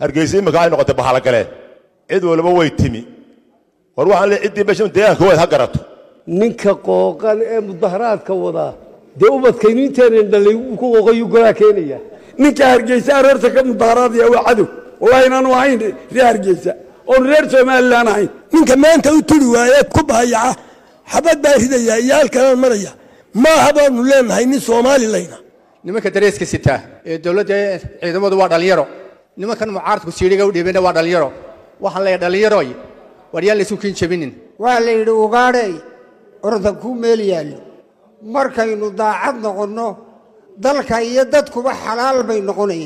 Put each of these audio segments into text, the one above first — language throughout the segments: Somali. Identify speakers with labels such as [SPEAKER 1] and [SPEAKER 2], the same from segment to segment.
[SPEAKER 1] hargeysa imika ay noqotay bahala kale cid walba way timi war waxaan la cidii bashan deegaanka way ha garato
[SPEAKER 2] ninka qooqan ee mudaharaadka wada dee ubadkaynu intaan dhalay ku qooqayu goraa keenaya ninka hargeysa aroorta ka mudaharaadaya waa cadow wallahi inaanu ahayn reer hargeysa oo reer Soomaaliland ahayn ninka maanta u tiri waayay ku bahayaca xabad baa ridaya iyaalkan maraya ma habaanu leenahay nin Soomaaliland
[SPEAKER 3] nimanka dareeska sita ee dawladda ciidamadu waa dhalinyaro nimankan mucaaradku siiriga u dhiibana waa dhalinyaro waxaan leeyahay dhalinyaro wariyaan la suuqin jabinin
[SPEAKER 4] waa la yiri ugaadhay orda ku meel yaal markaynu daacad noqono dalka iyo dadkuba xalaal bay noqonayaan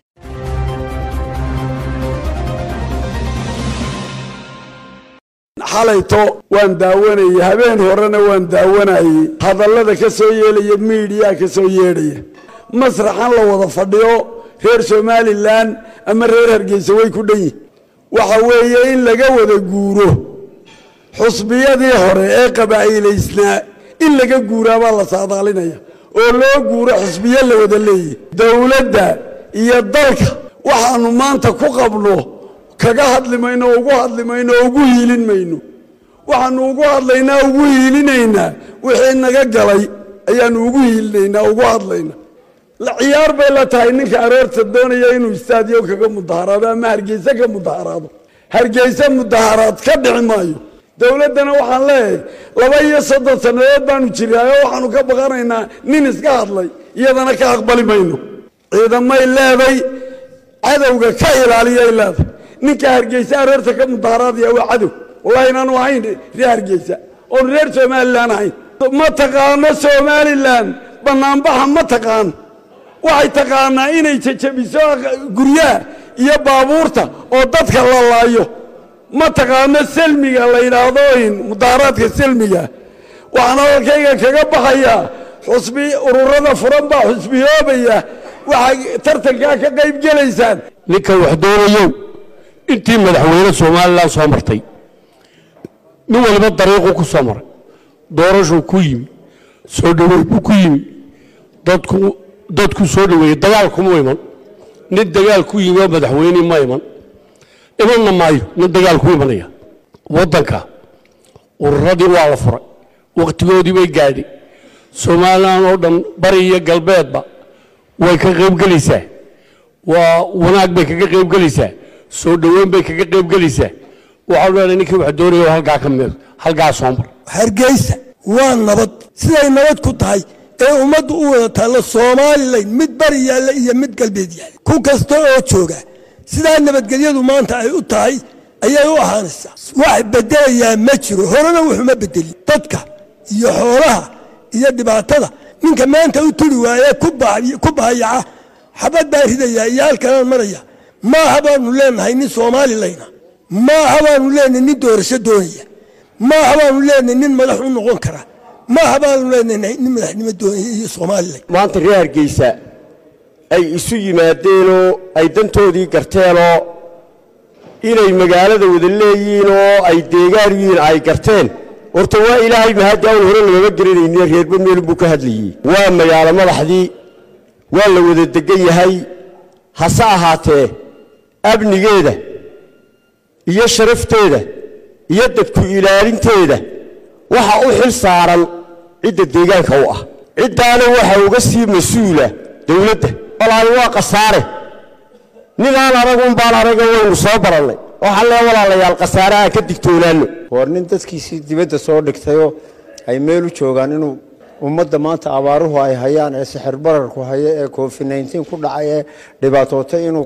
[SPEAKER 2] xalayto waan daawanay habeen horena waan daawanay hadallada ka soo yeelay media ka soo yeeray masraxan la wada fadhiyo reer Soomaaliland ama reer Hargeysa way ku dhan yihiin waxa weeye in laga wada guuro xusbiyadii hore ee qabaa'ileysna in laga guuraaba la saadaalinaya oo loo guuro xusbiyo la wada leeyahay dawladda iyo dalka waxaanu maanta ku qabno kaga hadlimayno ugu hiilin mayno waxaanu ugu hadlaynaa ugu hiilinaynaa wixii naga galay ayaanu ugu hiilinaynaa ugu hadlaynaa la ciyaar bay la tahay ninka aroorta doonaya inuu istaadiyo kaga mudaharaado ama hargeysa ka mudaharaado hargeysa mudaharaad ka dhici maayo dawladana waxaan leeyahay 32 sanadood baanu jiraayo waxaanu ka baqanaynaa nin iska hadlay iyadana ka aqbali mayno ciidamay leeday cadawga ka ilaaliyay leeday ninka hargeysa aroorta ka mudaharaadaya waa cadow wallahi inaanu ahayn reer hargeysa oo reer Soomaaliland ahayn ma taqaano Soomaaliland banaanbaxa ma taqaan waxay taqaanaa inay jajabiso guryaha iyo baabuurta oo dadka la laayo ma taqaano salmiga la yiraahdo in mudaharaadka salmiga waxaan halkayga kaga baxaya xusbi ururada furan baa xusbiyoobaya waxa tartanka ka qayb galeysaan ninka wax doonayo intii madaxweyne Soomaaliland soo martay nin walba dariiqo ku soo maray doorasho ku yimi soo dhaweey ku yimi dadku soo dhaweey dagaal kuma iman nin dagaal ku yimi madaxweyne ma iman imanna maayo nin dagaal ku imanaya wadanka ururadii waa la furay waqtigoodii bay gaadhay Soomaaliland oo dhan bari iyo galbeedba way ka qayb galaysaa waa wanaag bay kaga qayb galaysaa soo dhaweyn bay kaga qayb galaysaa waxa loo leeyahay ninkii wax doonayo halkaa soo mar hargeysa waa nabad siday nabad ku tahay ee ummaddu u wada taalo Soomaaliland mid bari yaala iyo mid galbeed yaala ku kasto oo jooga sidaa nabadgelyadu maanta ay u tahay ayay u ahaanaysaa wax bedelayaa ma jiro horena wuxuu ma bedeli dadka iyo xoolaha iyo dhibaatada ninka maanta u tiri waayay ku baayaca xabad baa ridaya iyaalkan maraya ma habaanu leenahay nin Soomaaliland ma habaanu leenahay nin doorasho doonaya ma habaanu leenahay nin madax u noqon kara ma habaanu leenahay nin madaxnimo doonaya Soomaaliland maanta reer Hargeysa ay isu yimaadeen oo ay dantoodii garteen oo inay magaalada wada leeyihiin oo ay deegaan yihiin ay garteen horta waa ilaahay mahad aan hore laga garanaynin reer Badmeel buu ka hadlayay waa magaalo madaxdii waa la wada degan yahay hase ahaatee abnigeeda iyo sharafteeda iyo dadku ilaalinteeda waxa u xil saaran cid deegaanka u ah cidaana waxa uga sii mas'uula dawladda walaal waa qasaare ninaan aragun baan araga waynu soo baranay waxa la walaalayaal qasaaraha ka digtoonaano war nin dadkiisii dibadda soo dhigtayo ay meel u joogaan inuu ummadda maanta abaaruhu ay hayaan ee sixir bararku haya ee COVID-19 ku dhacay ee dhibaatootay inuu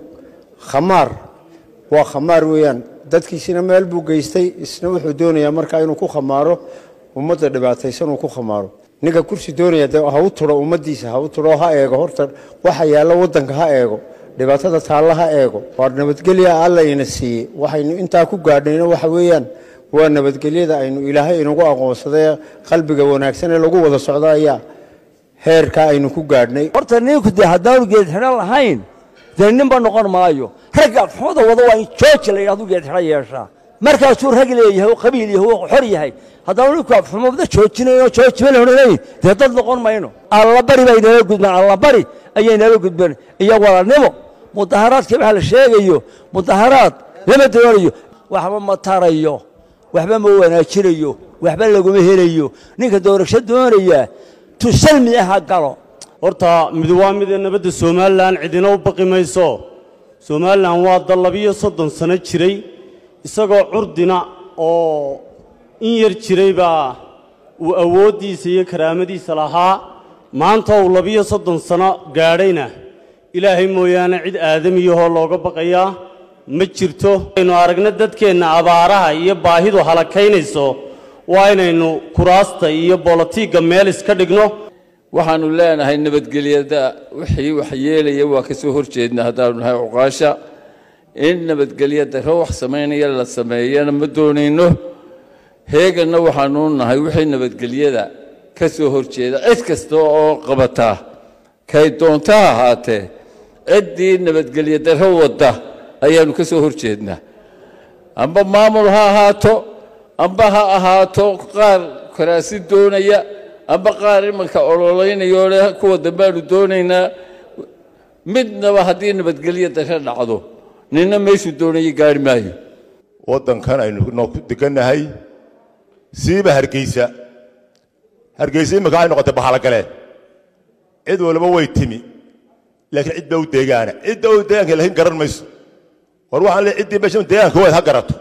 [SPEAKER 2] khamaar weeyaan dadkiisina meel buu geystay isna wuxuu doonayaa marka inuu ku khamaaro ummadda dhibaataysan uu ku khamaaro ninka kursi doonaya ha u turo ummadiisa ha u turo ha eego horta waxa yaala wadanka ha eego dhibaatada taalaha eego war nabadgelyo alla ina siiyay waxaynu inta ku gaadhnayna waxa weeyaan waa nabadgelyada aynu ilaahay inagu aqoonsaday qalbiga wanaagsan ee lagu wada socdaaya heerka aynu ku gaadhnay
[SPEAKER 5] horta ninku hadaan geed xiran lahayn ninba noqon maayo ragga xooda wada waa in jooji la yiraahdo geed xiran yeesha markaasuu rag leeyahay qabiil yahay xor yahay hadaan ninku afxumada joojinayo joojibeen horeeyay dad noqon mayno alla bari bay nala gudbaan alla bari ayay nala gudbaan iyo walaalnimo mudaharaadka waxa la sheegayo mudaharaad lama doonayo waxba ma tarayo waxba ma wanaajinayo waxba laguma helayo ninka doorasho doonaya tusalmi ah galo
[SPEAKER 6] horta mid waa mid nabadda Soomaaliland cidina u baqi mayso Soomaaliland waa dal 230 sano jiray isagoo curdina oo in yar jiray baa uu awoodiisa iyo karaamadiisa lahaa maanta uu 230 sano gaadhayna ilaahay mooyaane cid aadamiyahoo looga baqayaa ma jirto aynu aragna dadkeena abaaraha iyo baahidu halakaynayso waa inaynu kuraasta iyo bolitiga meel iska dhigno
[SPEAKER 7] waxaanu leenahay nabadgelyada wixii wax yeelaya waa ka soo horjeedna haddaanu nahay uqaasha in nabadgelyada wax sameynaya la sameeyana ma doonayno heegana waxaanu nahay wixii nabadgelyada ka soo horjeeda cid kasta oo qabata kay doonta ahaatee ciddii nabadgelyada wada ayaanu ka soo horjeednaa amba maamul ha ahaato amba ha ahaato qaar karaasi doonaya amba qaar imanka ololeynayo leh kuwa dambaanu doonaynaa midnaba haddii nabadgelyada ka dhacdo nina meeshuu doonayay gaari maayo
[SPEAKER 1] waddankan aynu ku degannahay siiba hargeysa imika ay noqotay bahalagale cid walba way timi laakiin cid baa u deegaana cidda u deegaanka laakiin garan mayso war waxaan leeyahay ciddii meesha deegaanka waad ha garato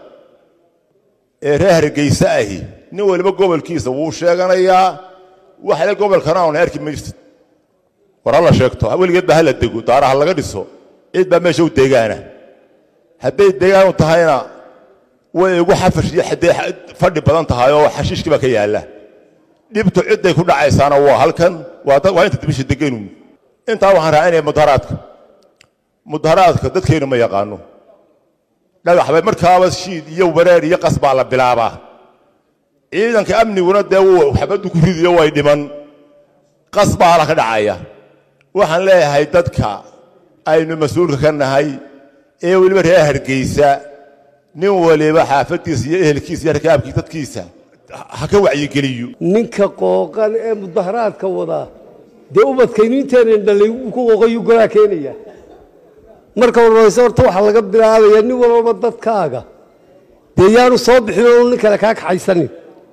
[SPEAKER 1] ee reer hargeysa ahi nin walba gobolkiisa wuu sheeganayaa waxa la gobolkana aan arki maysid war alla sheegto weligeed baa hala dego daaraha laga dhiso cid baa meesha u deegaana hadday deegaan u tahayna way ugu xafash iyo fadhi badan tahay oo xashiishkii baa ka yaala dhibtu ciday ku dhacaysaana waa halkan waa inta dibisha deganu intaa waxaan raacinayaa mudaharaadka dadkeenu ma yaqaano dhagax bay markaaba shiid iyo wareer iyo qas baa la bilaabaa ciidanka amniguna dee uu xabadu ku ridiyo way dhiman qas baa la ka dhacaya waxaan leeyahay dadka aynu mas'uulka ka nahay ee waliba reer Hargeysa nin waliba xaafadiisa iyo ehelkiisa iyo rakaabkiisa dadkiisa ha ka wacyigeliyo
[SPEAKER 8] ninka qooqan ee mudaharaadka wada dee ubadkayninteena dhalay ku qooqayo gola keenaya marka warayso horta waxa laga bilaabaya nin walba dadkaaga dee yaanu soo bixin oo nin kale ka kaxaysan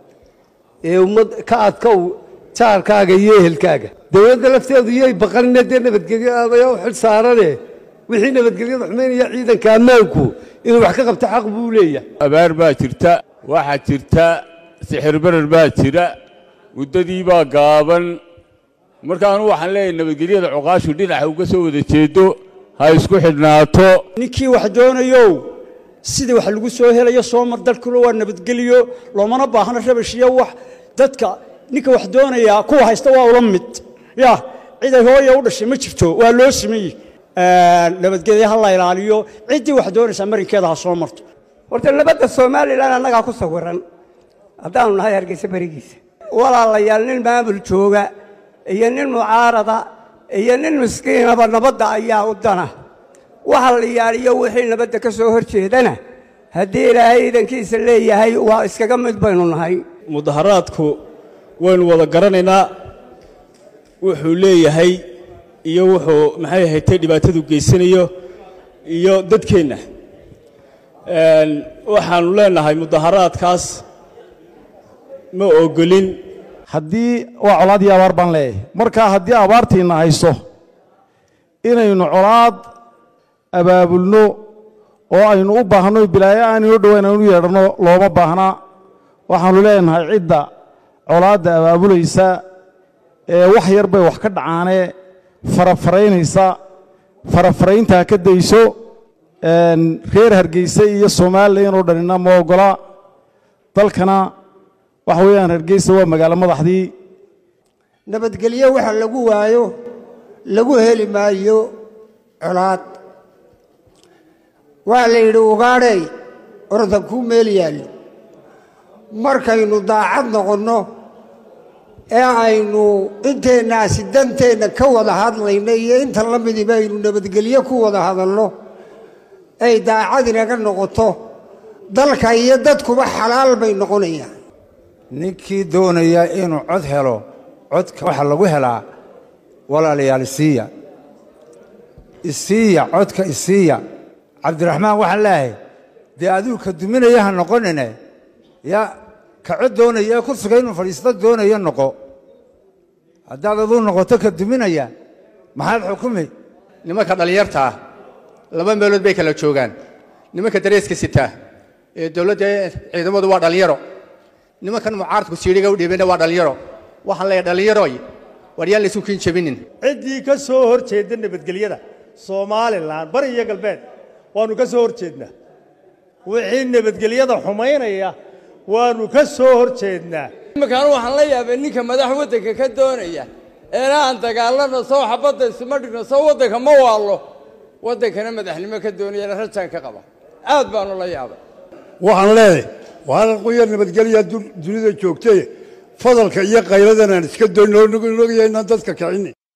[SPEAKER 8] ee ummad ka adkow jaarkaaga iyo ehelkaaga dawladda lafteedu iyay baqanina nabadgelyada ayaa xil saarane wixii nabadgelyada xumeynaya ciidanka ammaanku inuu wax ka qabto xaq buu leeyahay
[SPEAKER 9] abaar baa jirta waxa jirta sixir barar baa jira wadadii baa gaaban markaan waxaan leeyahay nabadgelyada cuqaashu dhinaca uga soo wada jeedo ha isku xidhnaato
[SPEAKER 10] ninkii wax doonayo sidii wax lagu soo helayo Soomaal dalkuna waa nabadgeliyo loomana baahna rabashiyo wax dadka ninka wax doonaya kuwa haysta waa ula mid ya cid ay hooyo u dhashay ma jirto waa loo sameeyay nabadgelyada la ilaaliyo cidii wax doonaysa marinkeeda ha soo marto
[SPEAKER 4] horta nabadda Soomaaliland anaga ku sawiran hadaan nahay Hargeysa barigiisa walaalayaal nin maamul jooga iyo nin mucaarada iyo nin miskiin aba nabadda ayaa u dana waxa la yaaliyo wixii nabadda ka soo horjeedana haddii Ilaahay idankiisa leeyahay waa iskaga mid baynu nahay
[SPEAKER 10] mudaharaadku waynu wada garanaynaa wuxuu leeyahay iyo wuxuu maxay ahayd dhibaatadu geysanayo iyo dadkeena waxaanu leenahay mudaharaadkaas ma ogolin
[SPEAKER 11] haddii waa colaad iyo abaar baan leeyahay marka haddii abaartiina hayso inaynu colaad abaabulno oo aynu u baahno bilaayo aanu dhawayn aanu yeedhano looma baahna waxaanu leenahay cidda colaadda abaabulaysa ee wax yar bay wax ka dhacaanee farafaraynaysa farafaraynta ka dayso reer Hargeysa iyo Soomaaliland oo dhanina ma ogola dalkana waxa weeyaan Hargeysa waa magaalo madaxdii
[SPEAKER 4] nabadgelyo waxa lagu waayo lagu heli maayo colaad waa la yidhi ugaadhay orda ku meel yaal markaynu daacad noqonno ee aynu inteenaasi danteena ka wada hadlayno iyo inta la midiba aynu nabadgelyo ku wada hadalno ay daacad inaga noqoto dalka iyo dadkuba xalaal bay noqonayaan
[SPEAKER 12] ninkii doonaya inuu cod helo codka waxa lagu helaa walaalayaal siiya isiiya codka isiiya cabdiraxmaan waxaan leeyahay dee adigu ka duminaya ha noqonine ya ka cod doonaya ee kursiga inuu fadhiisto doonaya noqo haddaad aduu noqoto ka duminaya maxaad xukumi
[SPEAKER 3] nimanka dhallinyarta ah laba meelood bay kala joogaan nimanka dareeska sitaa ee dowladda ciidamadu waa dhalinyaro nimankan mucaaradku siidhiga u dhiibana waa dhalinyaro waxaan leeyahay dhallinyaroy war yaan la isu kiin jabinin
[SPEAKER 13] ciddii ka soo hor jeeda nabadgelyada Soomaaliland bari iyo galbeed waanu ka soo hor jeednaa wixii nabadgelyada xumaynaya waanu ka soo hor jeednaa
[SPEAKER 14] markaan waxaan la yaabay ninka madax waddanka ka doonaya aan dagaalano soo xabada isma dhigno soo waddanka ma waalo waddankana madaxnimo ka doonaya rajaan ka qaba aad baan la yaabay
[SPEAKER 2] waxaan leeyahay waana qoyar nabadgelya dunida joogtay fadalka iyo qayladana iska doonayna dadka kicin